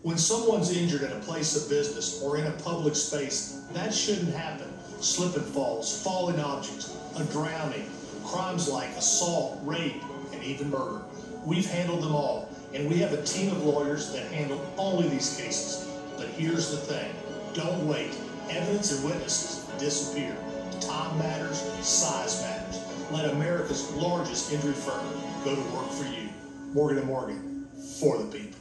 When someone's injured at a place of business or in a public space, that shouldn't happen. Slip and falls, falling objects, a drowning, crimes like assault, rape, and even murder. We've handled them all, and we have a team of lawyers that handle only these cases. But here's the thing, don't wait. Evidence and witnesses disappear. Time matters, size matters. Let America's largest injury firm go to work for you. Morgan & Morgan, for the people.